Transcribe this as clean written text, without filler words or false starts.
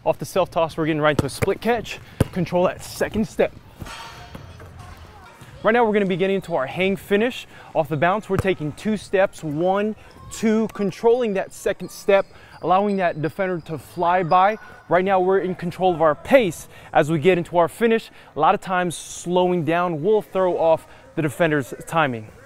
Off the self-toss, we're getting right into a split catch. Control that second step. Right now, we're gonna be getting into our hang finish. Off the bounce, we're taking 2 steps, 1, 2, controlling that second step, allowing that defender to fly by. Right now, we're in control of our pace as we get into our finish. A lot of times, slowing down will throw off the defender's timing.